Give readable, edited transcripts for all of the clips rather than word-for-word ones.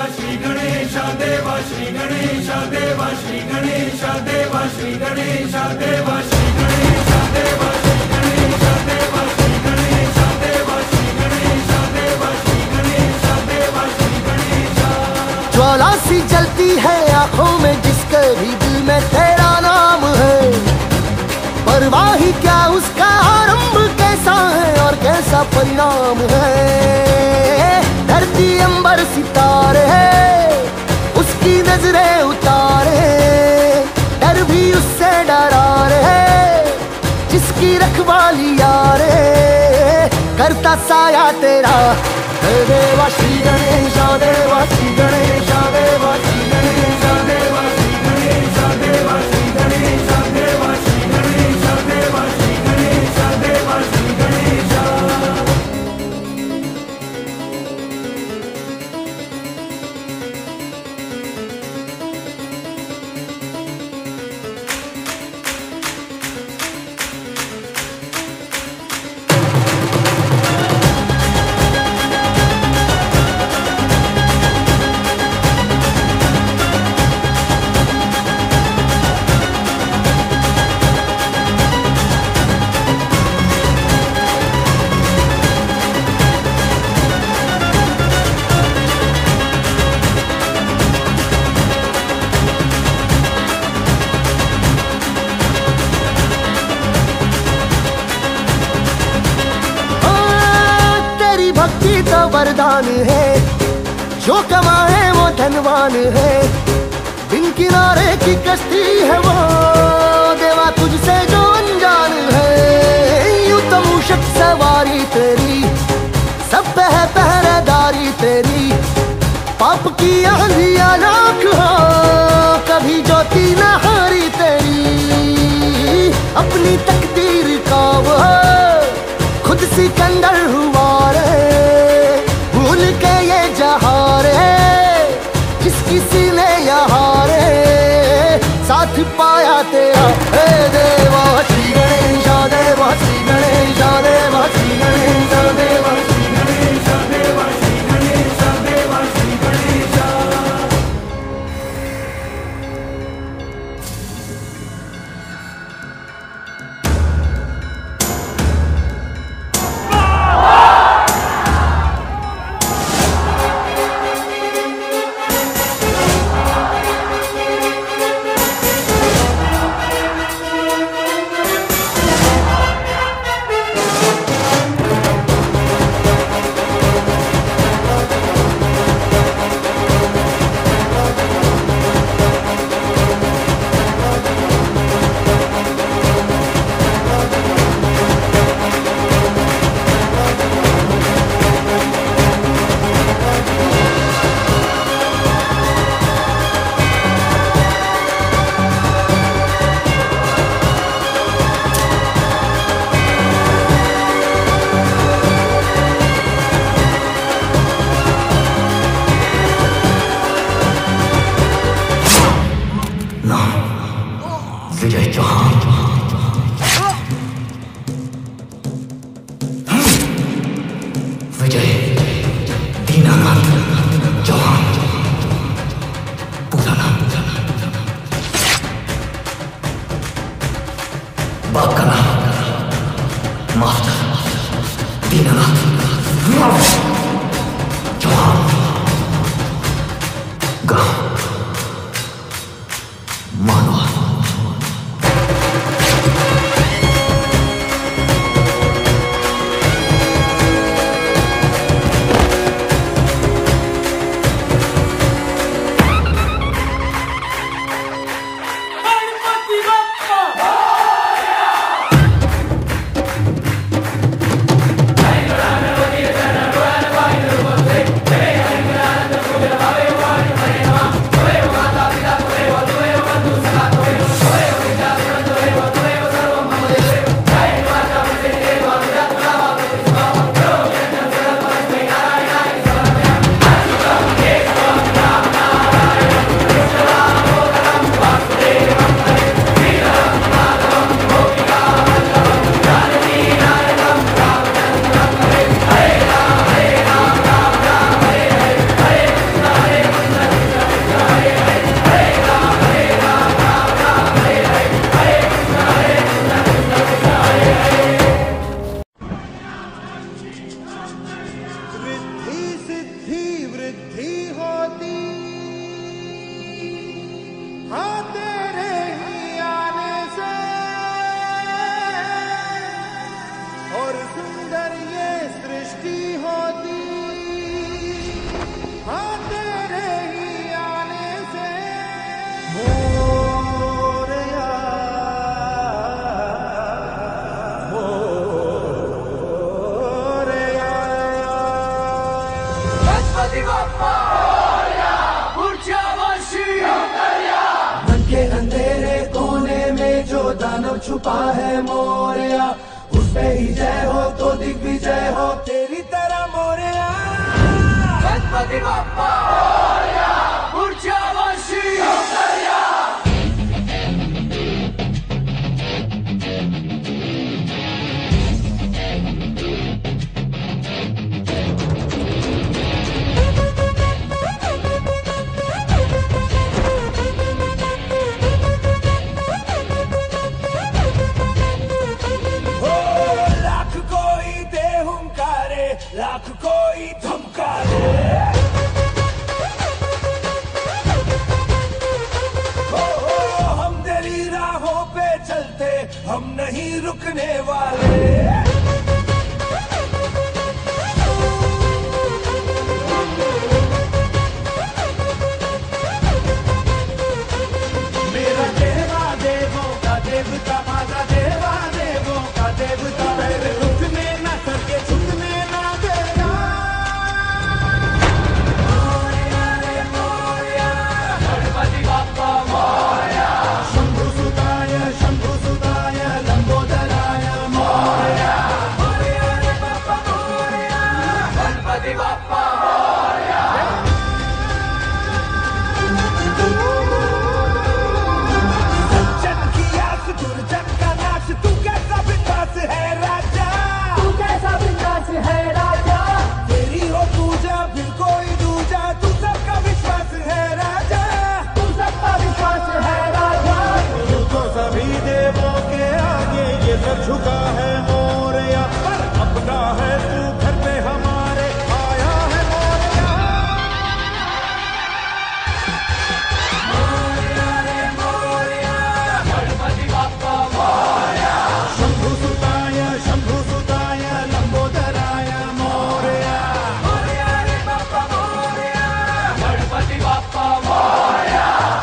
श्री गणेश देवा श्री गणेश देवा श्री गणेश देवा श्री गणेश देवा श्री गणेश देवा श्री गणेश देवा श्री गणेश देवा श्री गणेश देवा श्री गणेश देवा श्री गणेश। ज्वाला सी जलती है आंखों में जिसके भी दिल में तेरा नाम है, परवाह ही क्या उसका आरंभ कैसा है और कैसा परिणाम है। धरती अंबर सितारे उसकी नजरें उतारे, डर भी उससे डरा रहे जिसकी रखवाली यारे। करता साया तेरा देवा श्री गणेश देवा श्री गणेश देवा श्री गणेश देवा श्री गणेश देवा श्री गणेश देवा श्री गणेश देवा श्री गणेश देवा श्री गणेश। भक्ति तो वरदान है, जो कमाए वो धनवान है। बिन किनारे की कश्ती है वो देवा तुझसे जो अनजान है। यूं तो मूषक सवारी तेरी, सब पे है पहरेदारी तेरी। पाप की आंधियां लाख हो, कभी ज्योति न हारी तेरी। अपनी तकदीर का वो खुद सिकंदर हुआ रे, भूल के ये जहां रे जिसकी सीने यहाँ रे। साथ पाया तेरा हे देवा श्री गणेश देवा श्री गणेश देवा श्री गणेश देवा श्री गणेश देवा श्री गणेश देवा श्री गणेश। छुपा है मोरया, उस पे ही जय हो तो दिग्विजय हो तेरी तरह मोरया। गणपति बाप्पा मोरया, ऊर्जावासी मोरया। लाख कोई धमका दे, हम तेरी राहों पे चलते, हम नहीं रुकने वाले। मेरा देवा देवों का देवता, माता देवा देवों का देवता, मेरे रुकने न सके झुकने झुका है मोरया, पर अपना है तू घर पे हमारे आया है मोरया। मोरया रे मोरया, गणपति बाप्पा मोरया। शंभु सुताय लंबोदराय मोरया। मोरया रे बाप्पा मोरया, गणपति बाप्पा मोरया।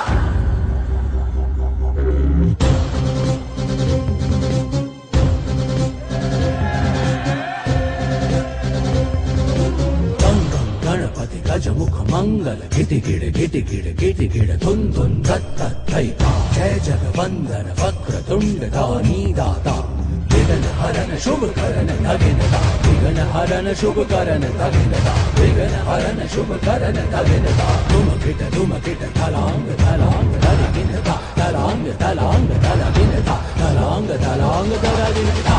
गजमुख मंगल गिटि गिड़ धुन धुन धत्त थैता, जय जगवंदन वक्र तुंड दानी दाता, विघ्न हरन शुभ करन धगिनता, विघ्न हरन शुभ करन धगिनता, विघ्न हरन शुभ करन धगिनता। धुम गिट थलांग थलांग धगिनता, थलांग थलांग धगिनता, थलांग थलांग धगिनता।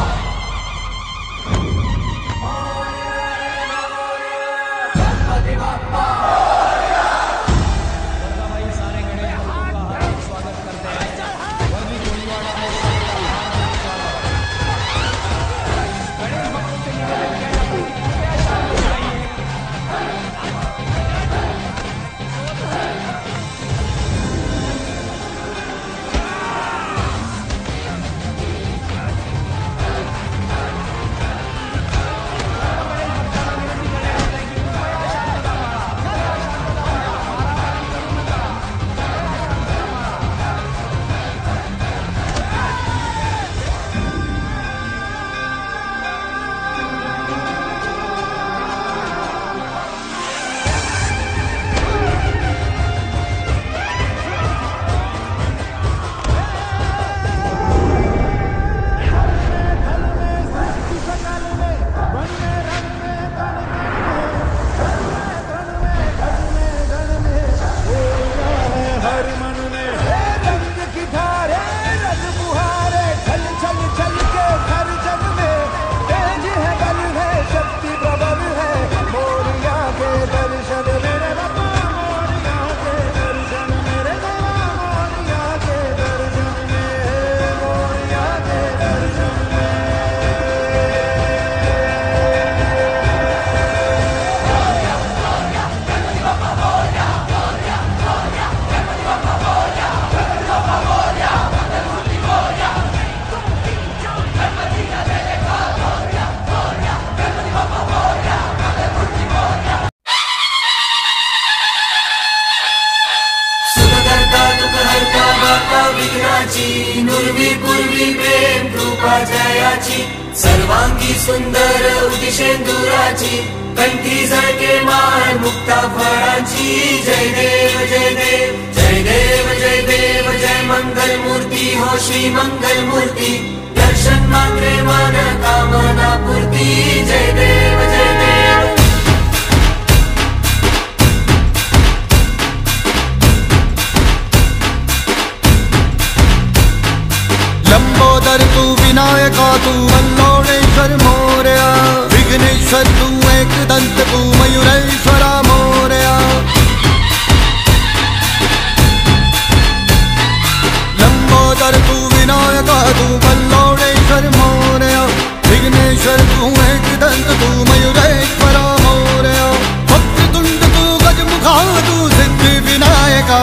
विघ्नाची नुर्वी पूर्वी प्रेम कृपा जयाची सर्वांगी सुंदर उदिशेंदुराची कंठी झळके माळ मुक्ता फळाची जय देव जय देव जय देव जय देव जय मंगल मूर्ती हो श्री मंगल मूर्ति, दर्शन मात्रे मन कामना पूर्ति। जय देव जय देव। लंबोदर तू विनायका तू मल्लोणेश्वर मोरया, विघ्नेश्वर तू एक दंत तू मयूरेश्वरा मोरया। लंबोदर तू विनायका तू मल्लोणेश्वर मोरया, विघ्नेश्वर तू एक दंत तू मयूरेश्वरा मोरया। वक्रतुंड तू गजमुखा तू सिद्धि विनायका।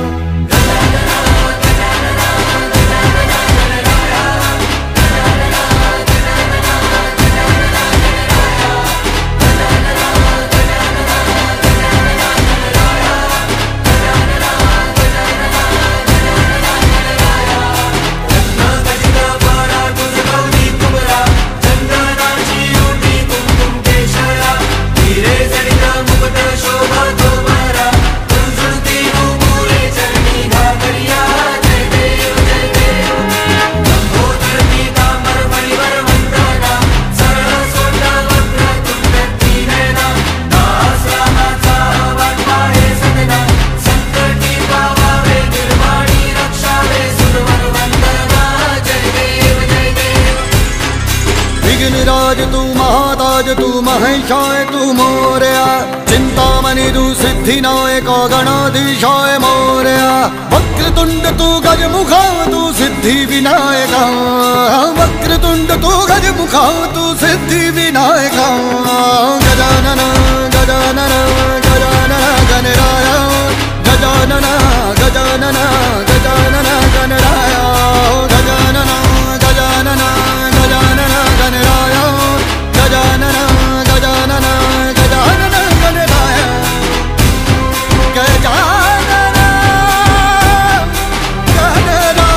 विघ्नराज तू महाताज तू महेशाय तू मोरया, चिंतामणि तू सिद्धिनायक गणाधीशाय मोरया। वक्रतुंड तू गजमुखा तू सिद्धि विनायका, वक्रतुंड तू गजमुखा तू सिद्धि विनायका। गजानन गजानन गजानन गणराय, गजानन गजानन गजानन गणराय, गजानन गजानन गजानन गणराय, गजानन गजानन गजानन गणराय, गजानन गणराय।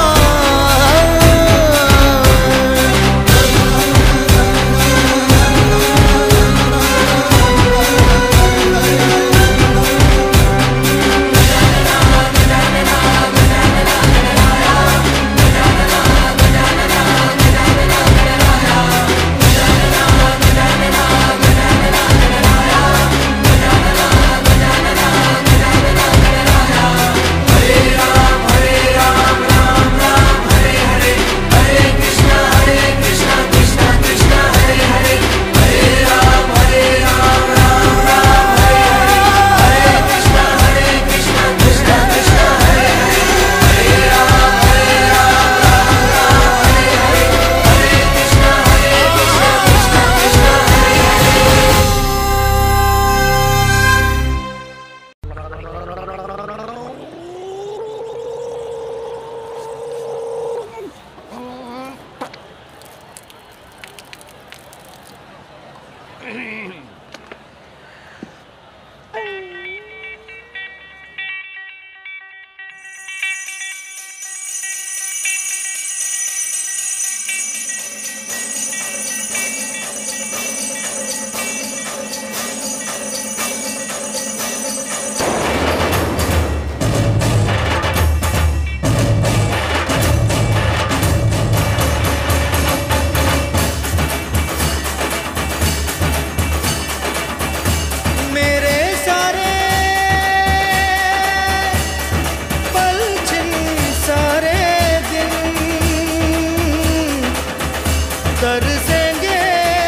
तरसेंगे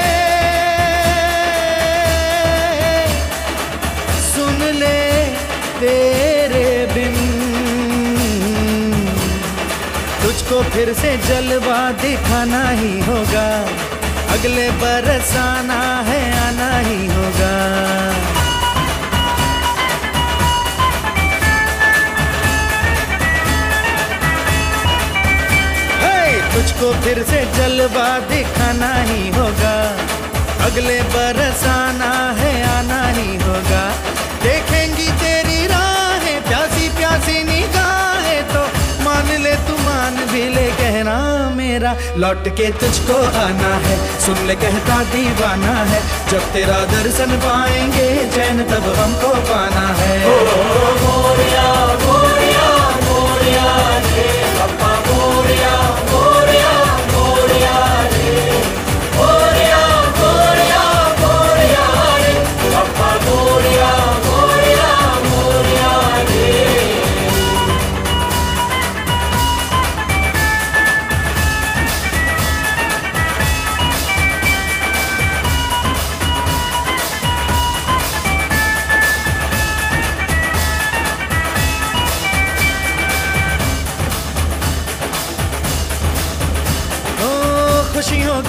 सुन ले तेरे बिन, तुझको फिर से जलवा दिखाना ही होगा, अगले बरस आना है आना ही होगा। तुझको फिर से जलवा दिखाना ही होगा, अगले बरस आना है आना ही होगा। देखेंगी तेरी राहें प्यासी प्यासी निगाहें, तो मान ले तू मान भी ले कहना मेरा, लौट के तुझको आना है। सुन ले कहता दीवाना है, जब तेरा दर्शन पाएंगे चैन तब हमको पाना है। मोरिया मोरिया मोरिया रे पप्पा मोरिया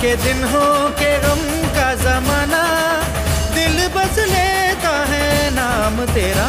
के दिन हो के गम का जमाना, दिल बस लेता है नाम तेरा।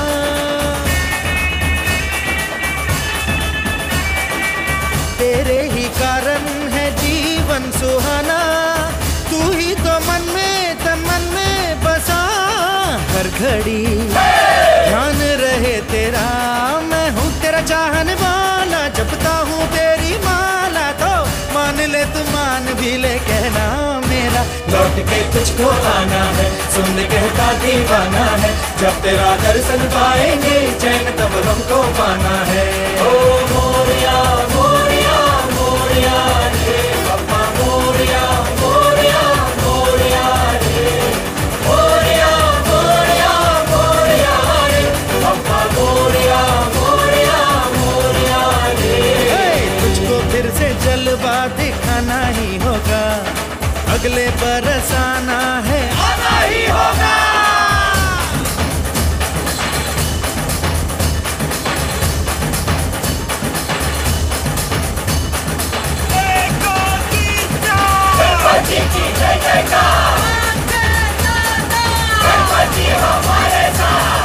तेरे ही कारण है जीवन सुहाना, तू ही तो मन में तन मन में बसा। हर घड़ी ध्यान रहे तेरा, मैं हूँ तेरा चाहने वाला, जपता हूँ तेरी माला। तो मान ले तू मान भी ले कहना मेरा, लौट के तुझको आना है, सुन कहता दीवाना है। जब तेरा दर्शन पाएंगे चैन तब हमको पाना है। ओ मोरिया मोरिया मोरिया रे बाबा, मोरिया मोरिया मोरिया रे, मोरिया मोरिया मोरिया रे बाबा, मोरिया मोरिया मोरिया रे। तुझको फिर से जलवा दिखाना ही होगा, अगले बरस आना है, आना ही होगा। गणपति की जय जयकार, गणपति हमारे साथ।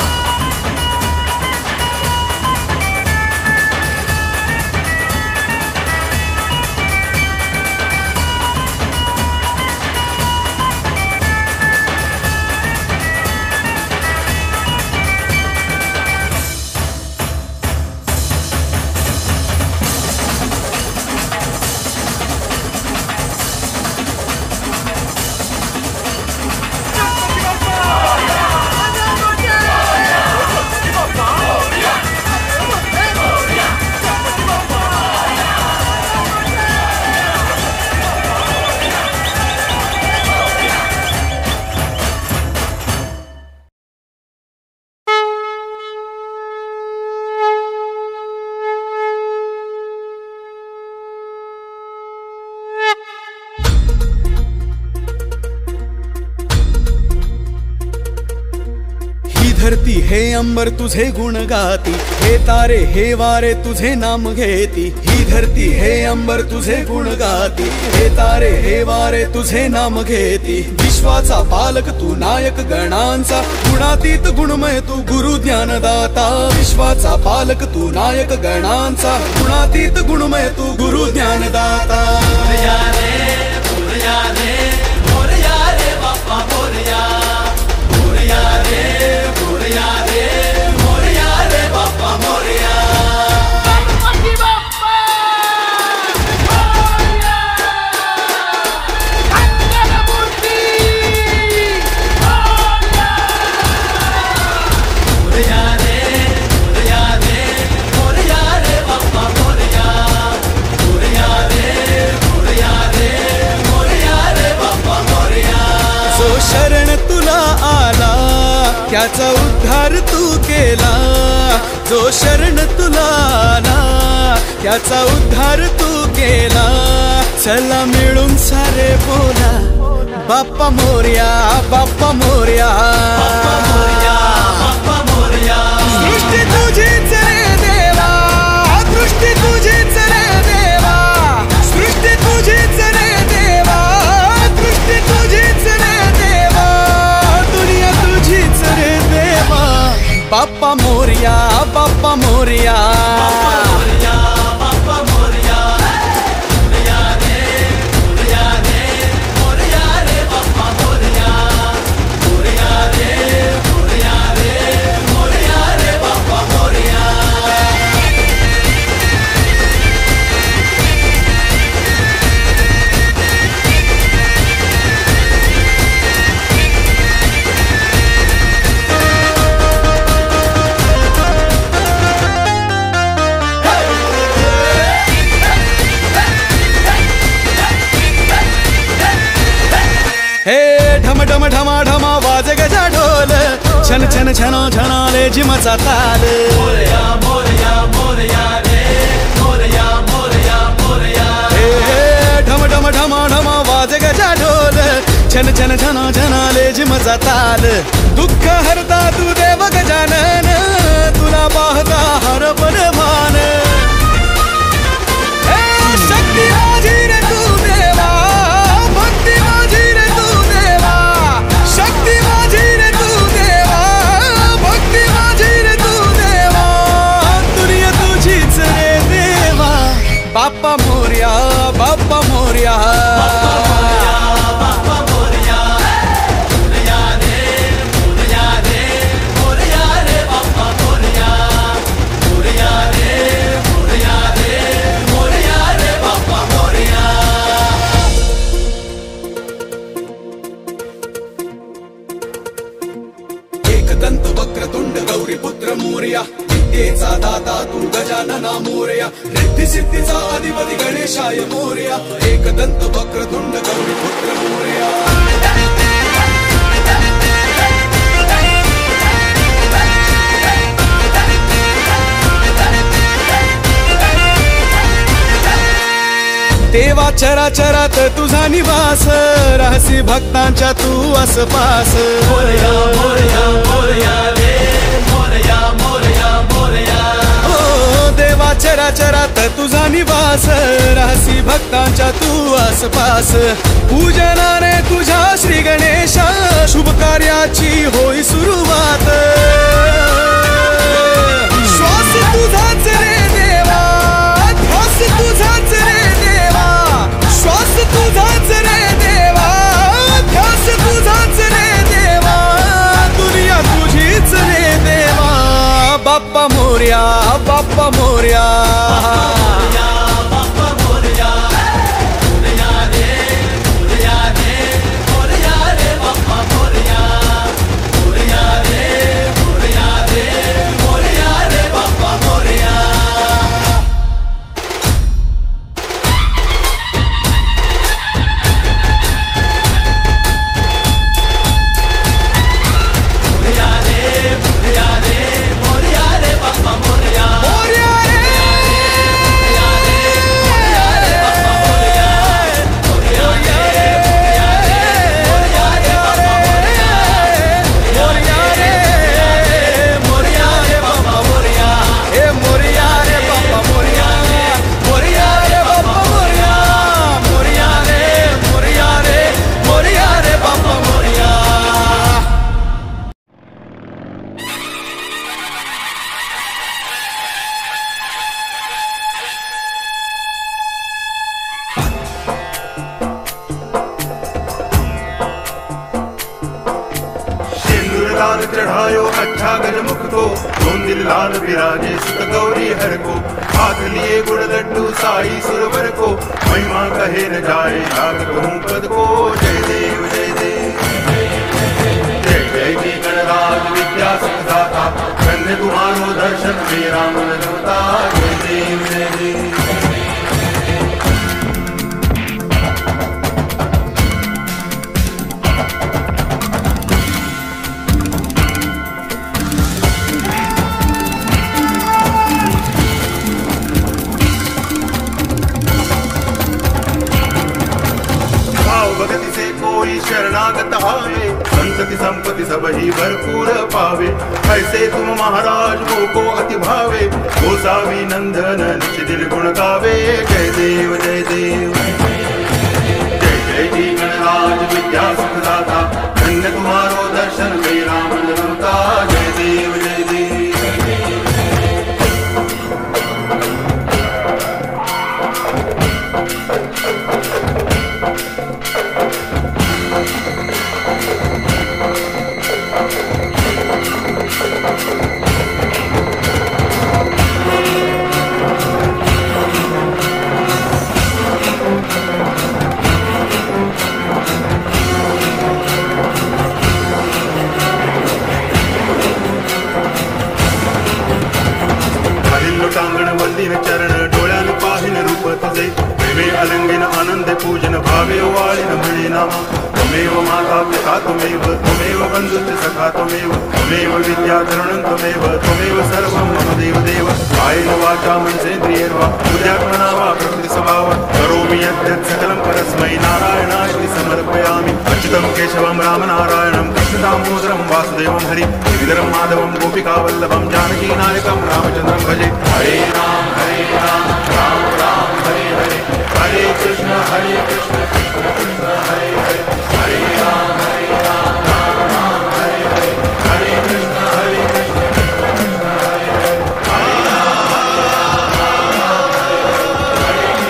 धरती हे अंबर तुझे गुण गाती, हे तारे हे वारे तुझे नाम घेती। ही धरती हे अंबर तुझे गुण गाती, हे तारे हे वारे तुझे नाम घेती। विश्वाचा पालक तू नायक गणांचा, गुणातीत गुणमय तू गुरु ज्ञानदाता। विश्वाचा पालक तू नायक गणांचा, गुणातीत गुणमय तू गुरु ज्ञानदाता। मोरया रे मोरया रे मोरया रे बाप्पा मोरया, मोरया रे मोरया रे मोरया रे बाप्पा मोरया। गणपति बाप्पा मोरया, मंगलमूर्ति मोरया। मोरया रे मोरया रे मोरया रे बाप्पा मोरया, मोरया रे मोरया रे मोरया रे बाप्पा मोरया। जो शरण तुला आला त्याचा उद्धार तू केला, जो शरण तुला आला त्याचा उद्धार तू केला। चला मिळून सारे बोला बाप्पा मोरया, बाप्पा मोरया, बाप्पा मोरया, बाप्पा मोरया। सृष्टी तुझीच रे देवा, दृष्टी तुझीच रे देवा, सृष्टी तुझीच रे देवा, दृष्टी तुझीच रे देवा, दुनिया तुझीच रे देवा। बाप्पा मोरया, बाप्पा मोरया, बाप्पा मोरया, बाप्पा मोरया। मोरया रे मोरया रे मोरया रे बाप्पा मोरया, मोरया रे मोरया रे मोरया रे बाप्पा मोरया। हे ढम ढम ढमा ढमा वाजे गजा ढोल, छन छन छनो छनाले जिमचा ताल। मोरया मोरया मोरया रे मोरया मोरया मोरया। हे ढम ढम ढमा ढमा वाजे गजा ढोल, छन छन छनो छनाले जिमचा ताल। दुःख हरता तू देव गजानन, तुला पाहता हर परमान। हे शक्ती आजी रे तू देवा, भक्त बाप्पा मोरया, बाप्पा मोरया, एकदंत वक्रतुंड गौरीपुत्र मोरया, विद्येचा दाता तू गजानना मोरया, रिद्धी सिद्धीचा अधिपती गणेशाय मोरया, एकदंत वक्रतुंड गौरीपुत्र मोरया. देवा चराचरात तुझा निवास, रहसी भक्तांच्या तू आसपास. मोरया मोरया मोरया रे, मोरया मोरया मोरया. ओ देवा चराचरात तुझा निवास, रहसी भक्तांच्या तू आसपास. पूजनाने तुझ्या श्री गणेशा, शुभ कार्याची होई सुरुवात. श्वास तुझाच रे देवा, ध्यास तुझाच रे देवा, श्वास तुझाच रे देवा, ध्यास तुझाच रे देवा, दुनिया तुझीच रे देवा. बाप्पा मोरया, बाप्पा मोरया, लाल चढ़ायो अच्छा गजमुख को, धूंधिल लाल विराजे सुत गौरी हर को. हाथ लिए गुड़ लड्डू साई सुरवर को, महिमा कहे न जाए लागत हूँ पद को. जय देव जय देव, जय जय की गणराज विद्या सुखदाता, धन्य तुम्हारो दर्शन मेरा मन रमता. जय देव जय देव. भगति से कोई शरणागत आवे, संतति संपत्ति सब ही भरपूर पावे. ऐसे तुम महाराज को अति भावे, गोसावी नंदन निज दिल गुण गावे. जय देव जय देव, जय जय जी गणराज विद्या सुखदाता, धन्य तुम्हारो दर्शन मेरा मन रमता. जय देव जय देव. लोटांगण वंदिन चरण, डोळ्यान पाहिन रूप तुझे. प्रेमे अलंगिन आनंद पूजन, भावे वाळिन म्हणे नामा. त्वमेव माता पिता त्वमेव, त्वमेव बंधुश्च सखा त्वमेव, त्वमेव विद्या तरुणं त्वमेव, त्वमेव सर्वं मम देव देव. कायेन वाचा मनसेन्द्रियैर्वा, बुद्ध्यात्मना वा प्रकृति स्वभावात्, करोमि यद्यत् सकलं परस्मै नारायणाय समर्पयामि. अच्युतं केशवं रामनारायणं, कृष्णदामोदरं वासुदेवं हरि, गिरिधरं माधवं गोपिकावल्लभं, जानकीनायकं रामचन्द्रं भजे. हरे राम राम राम हरे हरे, हरे कृष्ण कृष्ण कृष्ण हरे हरे, हरे राम राम राम हरे हरे, हरे कृष्ण कृष्ण कृष्ण हरे हरे, हरे राम हरे राम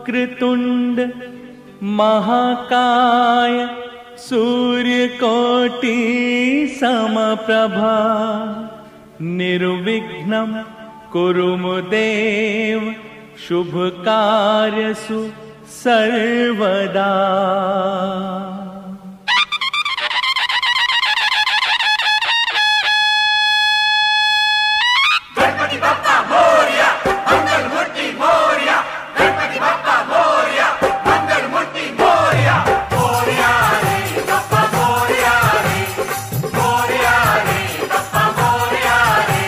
वक्रतुंड महाकाय सूर्यकोटि समप्रभा निर्विघ्नं कुरु देव शुभ कार्यसु सर्वदा। गणपति बप्पा मोरया मंगल मूर्ति मोरया, गणपति बप्पा मोरया मंगल मूर्ति मोरया। मोरया रे बप्पा मोरया रे, मोरया रे बप्पा मोरया रे।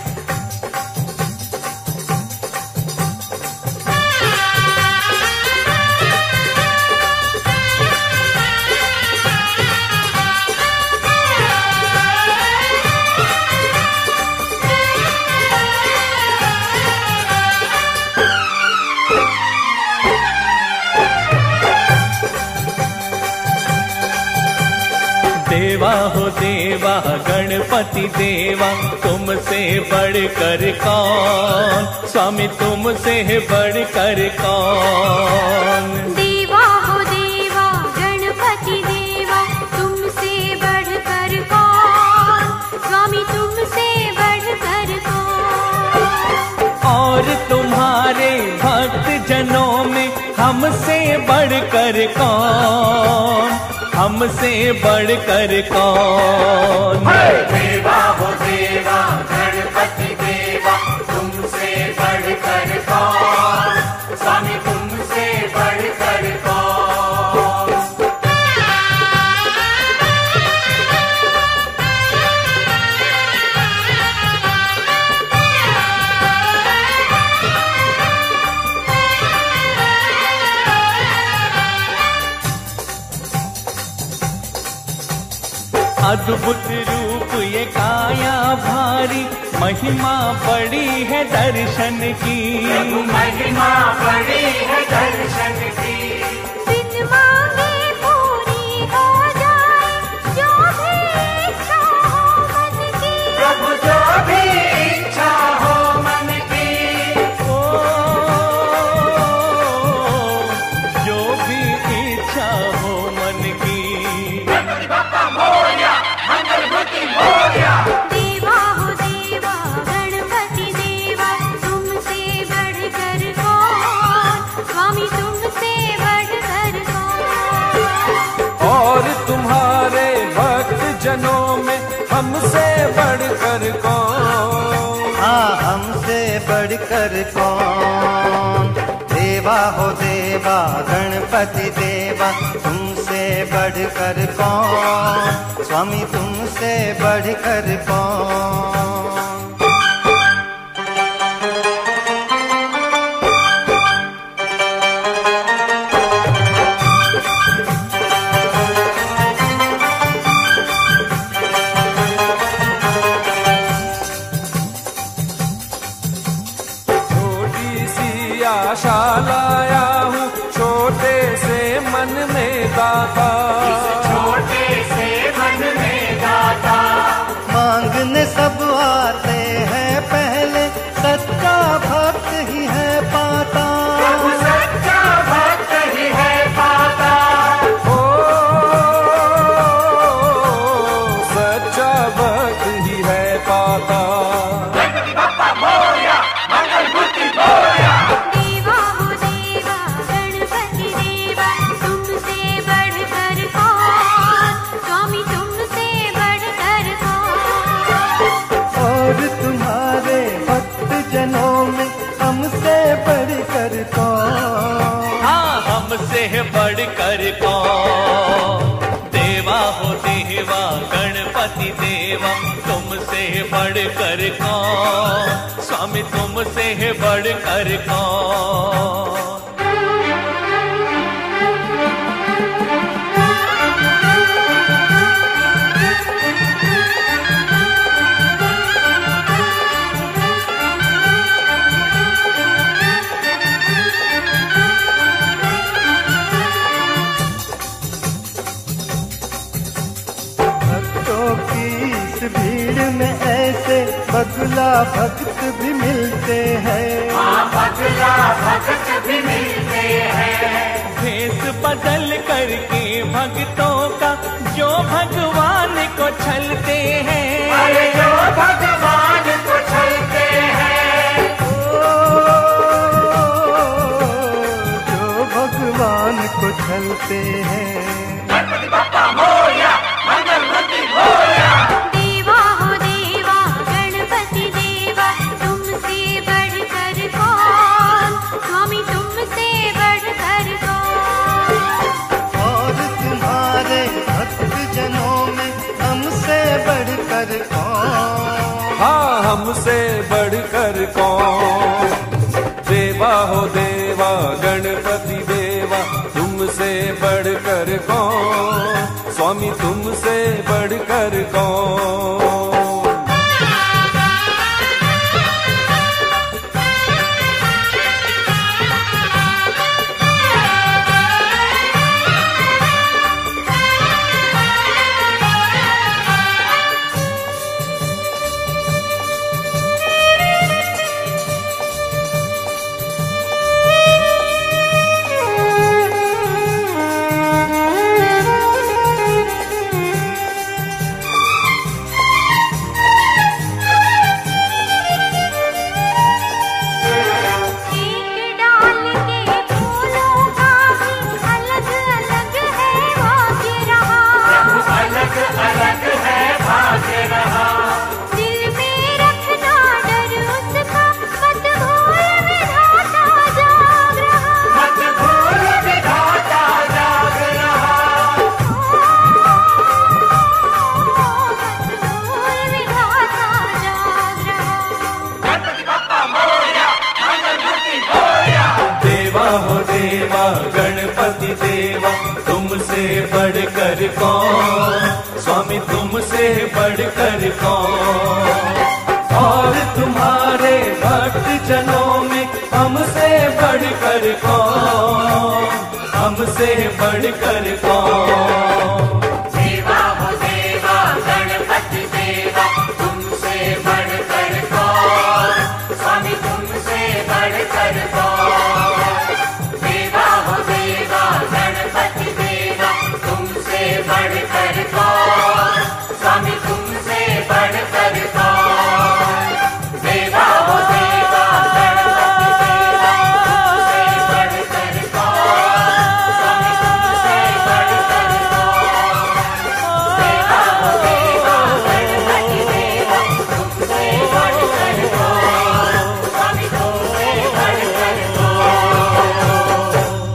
देवा हो देवा गणपति देवा, तुमसे बढ़कर कौन, स्वामी तुमसे बढ़कर कौन। देवा हो देवा गणपति देवा, तुमसे बढ़कर कौन, स्वामी तुमसे बढ़कर कौन। और तुम्हारे भक्त जनों में हमसे बढ़कर कौन, हमसे बढ़कर कौन। देवा हो देवा गणपति देवा, तुमसे बढ़कर कौन, स्वामी तुमसे बढ़कर कौन। अद्भुत रूप ये काया भारी, महिमा बड़ी है दर्शन की, महिमा बड़ी है दर्शन की। बिन मांगे पूरी हो जाए जो भी इच्छा हो मन की, प्रभु जो भी इच्छा हो मन की। ओ जो भी इच्छा हो मन की। गणपति बप्पा मोरया मंगल मूर्ति मोरया। देवा हो देवा गणपति देवा, तुमसे बढ़कर कौन, स्वामी तुमसे बढ़कर कौन। और तुम्हारे भक्त जनों में हमसे बढ़कर कौन। हाँ हमसे बढ़कर कौन। देवा हो देवा गणपति देवा, तुमसे बढ़कर कौन, स्वामी तुमसे बढ़कर कौन। आशा लाया हूँ छोटे से मन में दाता, छोटे से मन में दाता। मांगने सब आते हैं पहले, सच्चा भक्त ही है पाता। प्रभु सच्चा भक्त ही है पाता। ओ सच्चा भक्त ही है पाता। गणपति बप्पा मोरया मंगल मूर्ति मोरया। देवा हो देवा गणपति देवा, तुमसे बढ़कर कौन, स्वामी तुमसे बढ़कर कौन। और तुम्हारे भक्त जनों में हमसे बढ़कर कौन। हाँ हमसे बढ़कर कौन। देवा हो देवा गणपति देवा, तुमसे बढ़कर कौन, स्वामी तुमसे बढ़कर कौन। भक्तों की इस भीड़ में ऐसे बगुला भक्त भी मिलते हैं। बगला भक्त भी मिलते हैं। भेष बदल करके भक्तों का जो भगवान को छलते हैं, अरे जो भगवान को छलते हैं, जो भगवान को छलते हैं। गणपति बप्पा मोरया, मंगल मूर्ति मोरया। देवा हो देवा गणपति देवा, तुमसे बढ़कर कौन, स्वामी तुमसे बढ़कर कौन। और तुम्हारे भक्त जनों में हमसे बढ़कर कौन, हाँ हमसे बढ़कर कौन। देवा हो देवा गणपति देवा, तुमसे बढ़कर कौन, स्वामी तुमसे बढ़कर कौन। गणपति देवा तुमसे बढ़कर कौन, स्वामी तुमसे बढ़कर कौन। और तुम्हारे भक्त जनों में हमसे बढ़कर कौन, हमसे बढ़कर कौन। देवा हो देवा गणपति देवा, तुमसे बढ़कर कौन, स्वामी तुमसे बढ़कर कौन। देवा हो देवा गणपति देवा, तुमसे बढ़कर कौन, स्वामी तुमसे बढ़कर कौन। देवा हो देवा गणपति देवा, तुमसे बढ़कर कौन, स्वामी तुमसे बढ़कर कौन। देवा हो देवा गणपति देवा, तुमसे बढ़कर कौन, स्वामी तुमसे बढ़कर कौन।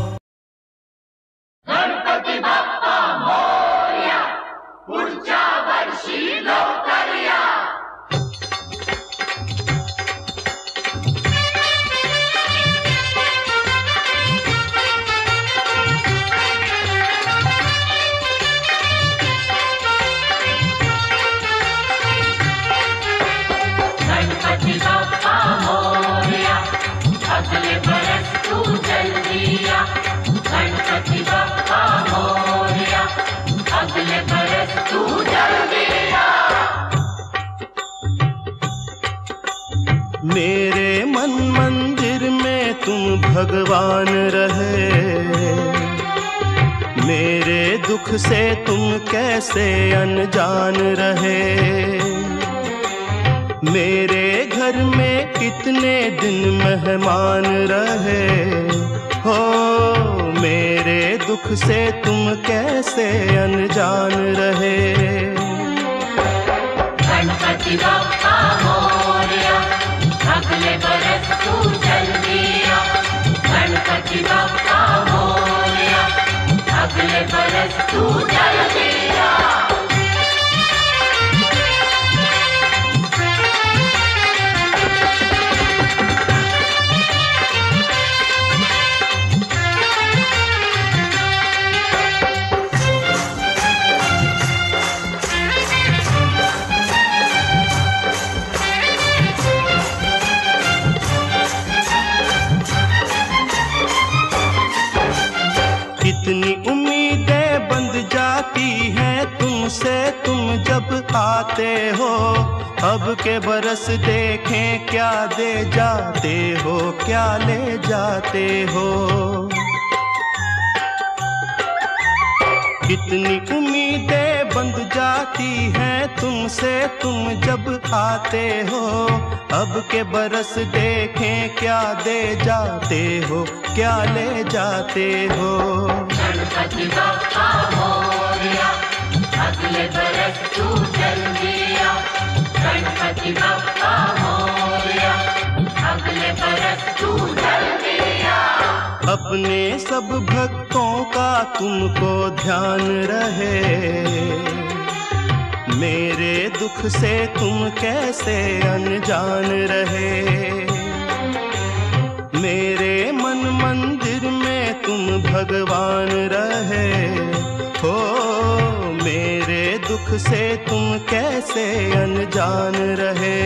गणपति बाप्पा मोरया, पुढच्या वर्षी लवकर या। गणपति बाप्पा मोरया, अगले बरस तू जल्दी आ। गणपति बाप्पा मोरया, अगले बरस तू जल्दी आ। मेरे मन मंदिर में तुम भगवान रहे, मेरे दुख से तुम कैसे अनजान रहे। मेरे घर में कितने दिन मेहमान रहे हो, मेरे दुख से तुम कैसे अनजान रहे। गणपति बाप्पा मोरया, अगले बरस तू जल्दी आ। गणपति बाप्पा मोरया, अगले बरस तू जल्दी आ। कितनी उम्मीदें बंध जाती हैं तुमसे तुम जब आते हो। अब के बरस देखें क्या दे जाते हो, क्या ले जाते हो। कितनी उम्मीदें बंध जाती हैं तुमसे तुम जब आते हो। अब के बरस देखें क्या दे जाते हो, क्या ले जाते हो। गणपति बप्पा मोरया, अगले बरस तू जल्दी आ। गणपति बप्पा मोरया, अगले बरस तू जल्दी आ। अपने सब भक्तों का तुमको ध्यान रहे, मेरे दुख से तुम कैसे अनजान रहे। मेरे मन मंदिर में तुम भगवान रहे हो, मेरे दुख से तुम कैसे अनजान रहे।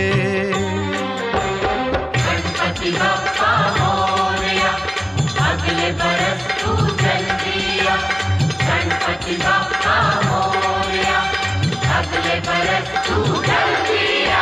गणपति बप्पा मोरया, अगले बरस तू जल्दी आ। गणपति बप्पा मोरया, अगले बरस तू जल्दी आ।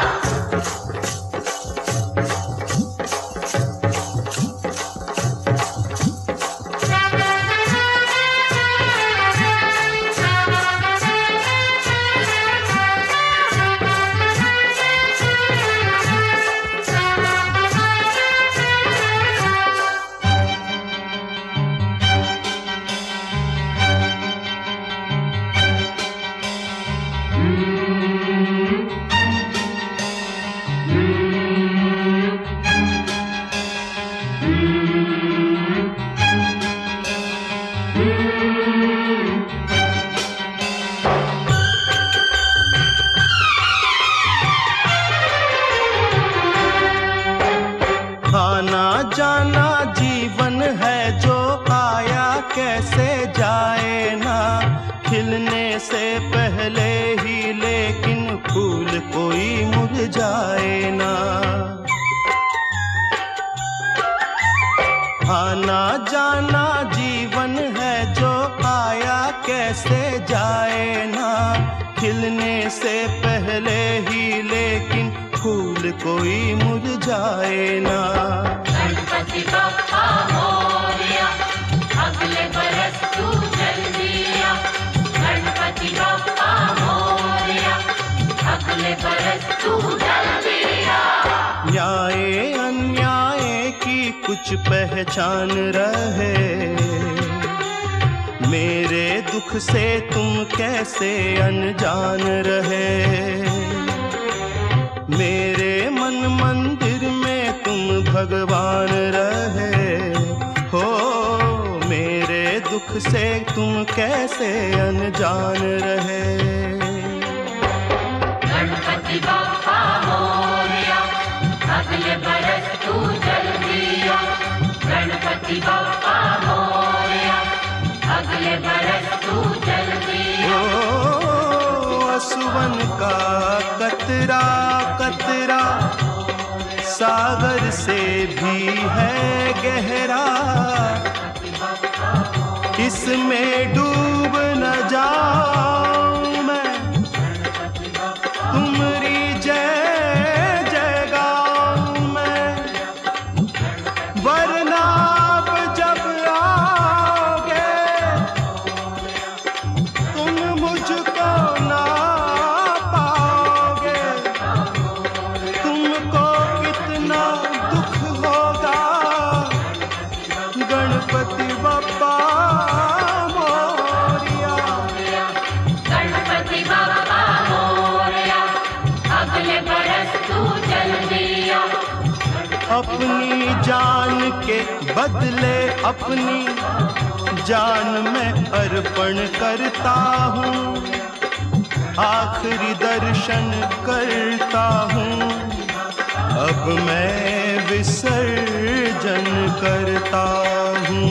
आना जाना जीवन है जो आया कैसे जाए ना। खिलने से पहले ही लेकिन फूल कोई मुरझाए ना। आना जाना जीवन है जो आया कैसे जाए ना। खिलने से पहले ही लेकिन फूल कोई मुरझाए ना। गणपति बप्पा मोरया, अगले बरस तू जल्दी आ। गणपति बप्पा मोरया, अगले बरस तू जल्दी आ। न्याय अन्याय की कुछ पहचान रहे, मेरे दुख से तुम कैसे अनजान रहे। मेरे मन मंदिर में तुम भगवान रहे हो, मेरे दुख से तुम कैसे अनजान रहे। गणपति बप्पा मोरया, अगले बरस तू जल्दी आ। गणपति बप्पा मोरया, अगले बरस तू जल्दी आ। असुवन का कतरा कतरा सागर से भी है गहरा, इसमें डूब न जाऊं मैं, तुम्हारी जय जय गाऊं मैं। वरना जब आओगे तुम मुझको ना पाओगे। तुमको कितना दुख होगा, गणपति बप्पा मोरया। गणपति बप्पा मोरया, अगले बरस तू जल्दी आ। अपनी जान के बदले अपनी जान में अर्पण करता हूँ, आखिरी दर्शन करता हूँ। अब मैं विसर्जन करता हूँ।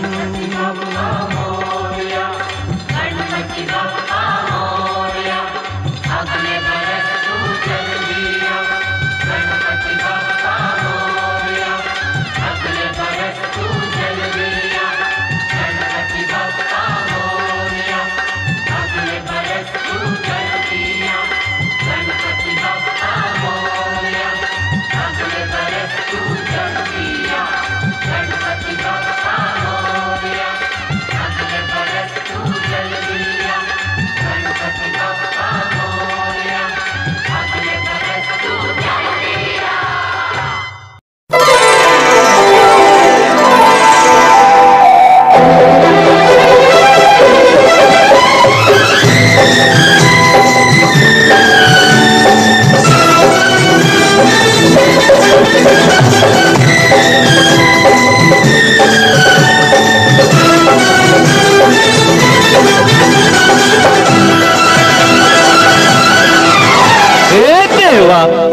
गणपति बप्पा मोरया, अगले बरस तू जल्दी आ। गणपति बप्पा मोरया, अगले बरस तू जल्दी आ। गणपति बप्पा मोरया, अगले बरस तू जल्दी आ। गणपति बप्पा मोरया, अगले बरस तू जल्दी आ। गणपति बप्पा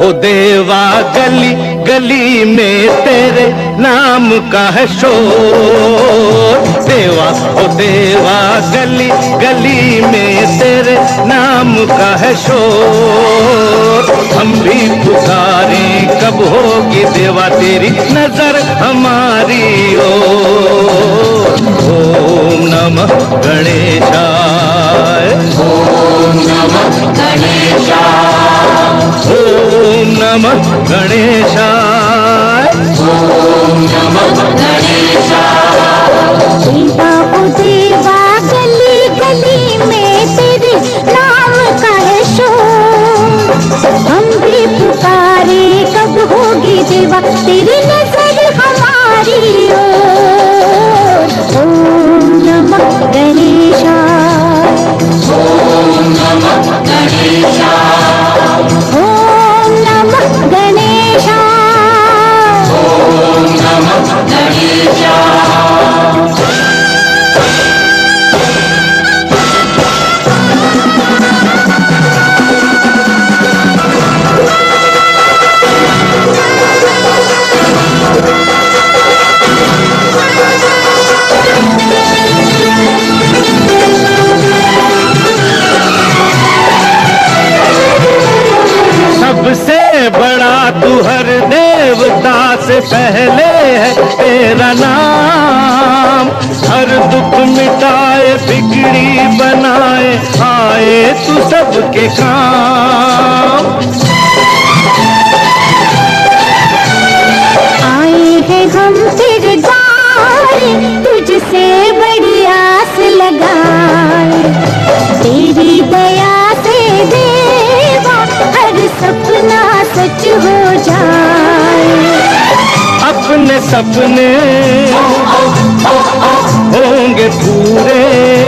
ओ देवा गली गली में तेरे नाम का है शोर। देवा ओ देवा गली गली में तेरे नाम का है शोर। हम भी पुकारे कब होगी देवा तेरी नजर हमारी ओर। ओम नमः गणेशाय, ओम नमः गणेशाय, ओम नमः गणेशाय, ओम नमः गणेशाय। देवा ओ देवा गली गली में तेरे नाम का है शोर। हम भी पुकारे कब होगी देवा तेरी नजर हमारी ओर। ओम नमः गणेशाय, ओम नमः गणेशाय, ओम नमः गणेशाय, ओम नमः गणेशाय। सबसे बड़ा तू हर देवता से पहले है तेरा नाम। हर दुख मिटाए बिगड़ी बनाए आए तू सबके काम। आए हैं हम तेरे द्वार तुझसे बड़ी आस लगाए। तेरी दया से देवा हर सपना सच हो जाए। अपने सपने होंगे पूरे,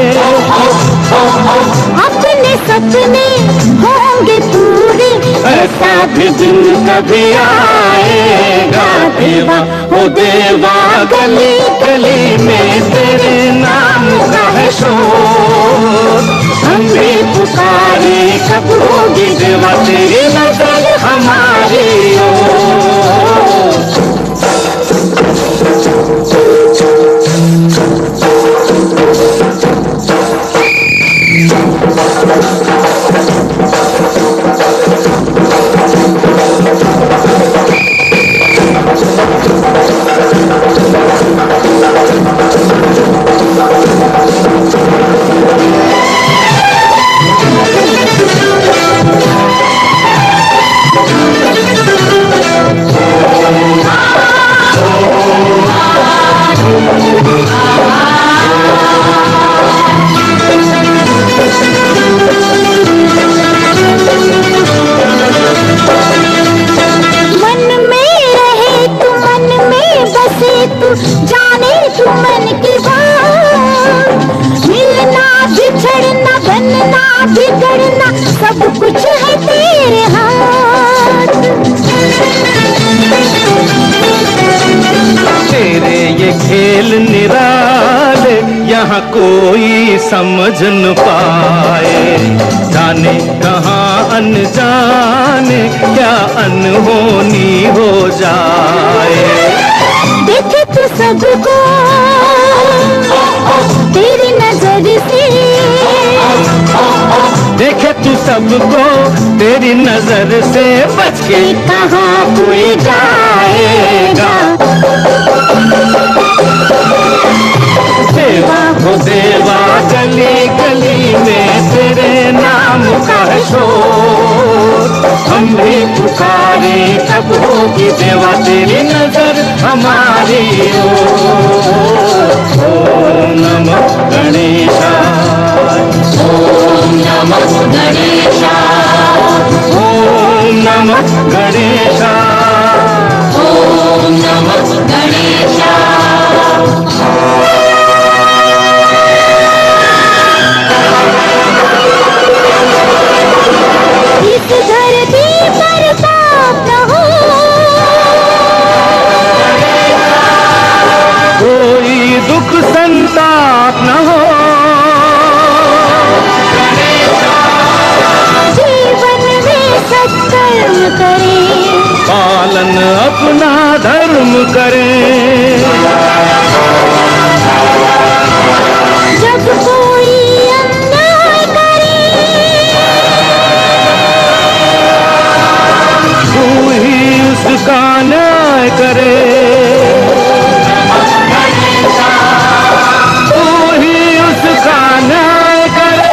अपने सपने होंगे पूरे। ऐसा भी दिन कभी आएगा देवा ओ देवा गली गली में तेरे नाम का है शोर। हम भी पुकारे कब होगी देवा तेरी नजर हमारी ओर। जाने तू मन की बात। मिलना बिछड़ना बनना बिगड़ना सब कुछ है तेरे हाथ। तेरे ये खेल निराले यहाँ कोई समझ न पाए। जाने कहाँ अनजाने क्या अनहोनी हो जाए। देखे तू सबको तेरी नजर से, देखे तू सबको तेरी नजर से बच के कहाँ कोई जाएगा। देवा हो देवा गली गली में तेरे नाम का है शोर। हम भी पुकारे कब होगी देवा तेरी नजर हमारी ओर। ओम नमः गणेशाय, ओम नमः गणेशाय, ओम नमः गणेशाय, ओम नमः गणेशाय। इस धरती पर पाप न हो, कोई दुख संताप न हो। जीवन में सत्कर्म करे करें। जब कोई अन्याय करे तू ही उसका न्याय करे, तू ही उसका न्याय करे।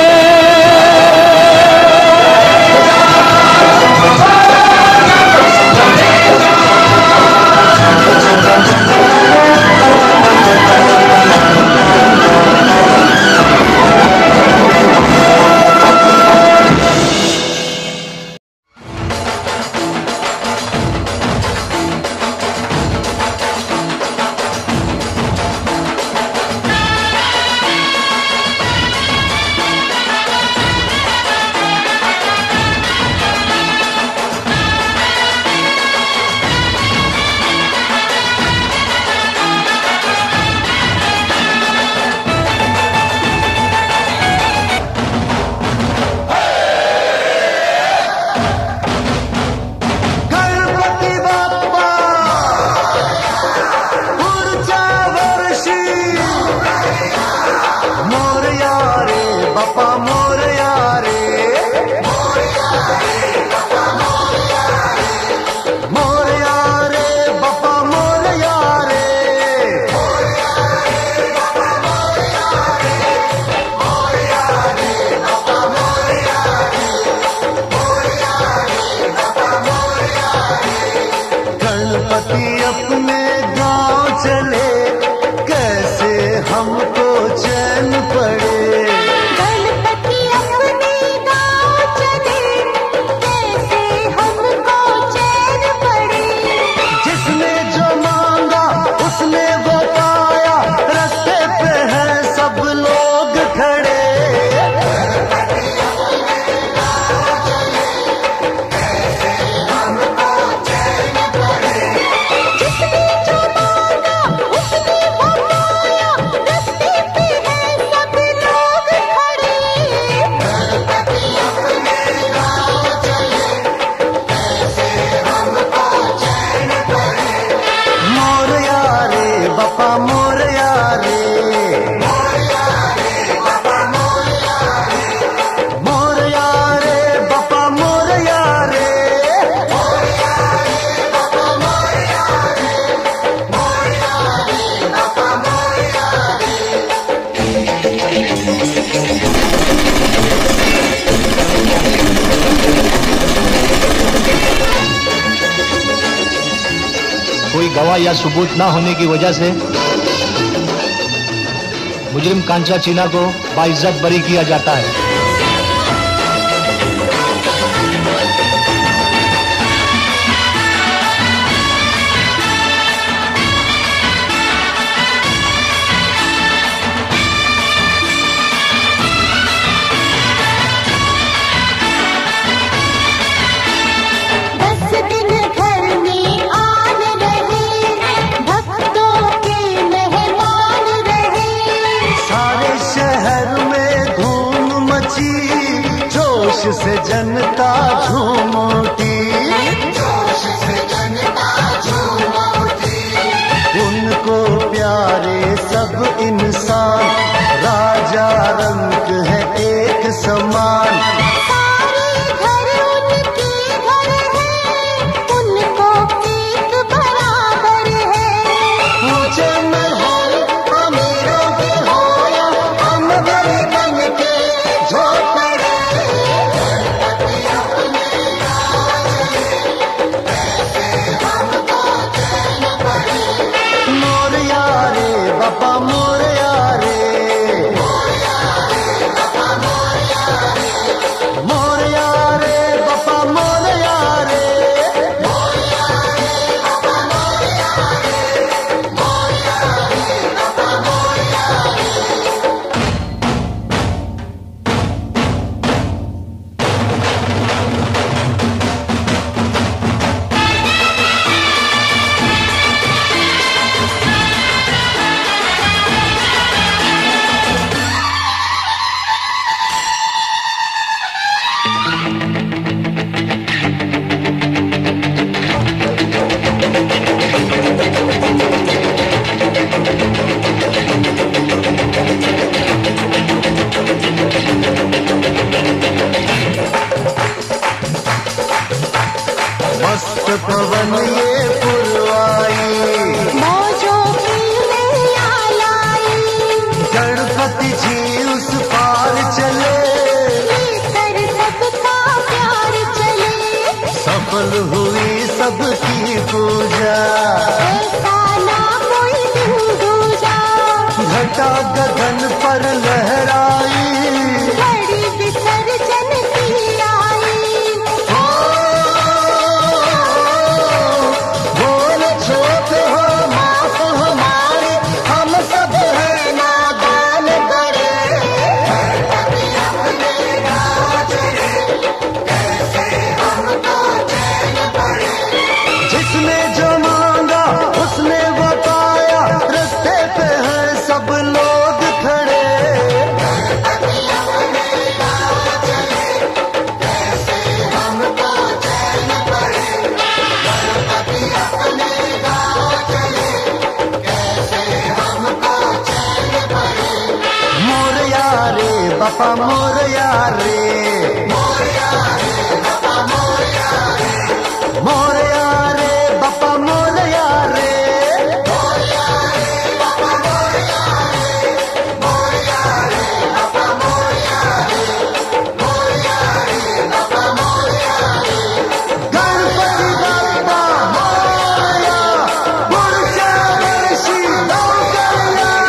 गवाह या सबूत ना होने की वजह से मुजरिम कांचा चीना को बाइज्जत बरी किया जाता है। से जनता झूम उठी, जोश से जनता झूम उठी। उनको प्यारे सब इंसान, राजा रंग है एक समान। सारे घर उनके घर है, उनको एक बराबर है। ऊंचे महल अमीरों के हो या हम गरीबन के झोपड़े। बापा मोरया रे, बापा मोरया रे। पवन ये पुरवाई, मौजों की नैया लाई, गणपति जी उस पार चले, भीतर सबका प्यार चले, सफल हुई सबकी पूजा, ऐसा ना कोई दिन दूजा, घटा गगन पर लहराई, बड़ी विसर्जन की आई, बोल छोट हो माफ हमारे, हम सब है नादान करे, जिसने जो मांगा उसने वो पाया, रास्ते पे है सब लोग खड़े, मोरया रे बापा मोरया रे, मोरया रे बापा मोरया रे, मोरया रे बापा मोरया रे, मोरया रे बापा मोरया रे, मोरया रे बापा मोरया रे, मोरया रे बापा मोरया रे, गणपति बाप्पा मोरया, पुढच्या वर्षी लवकर या।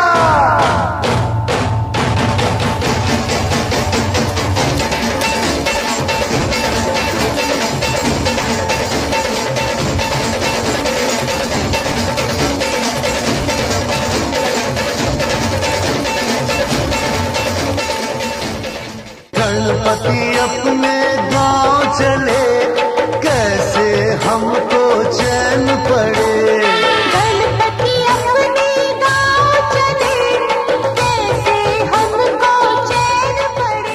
गणपति अपने गांव चले, कैसे हमको चैन पड़े, गणपति अपने गाँव चले, कैसे हमको चैन पड़े।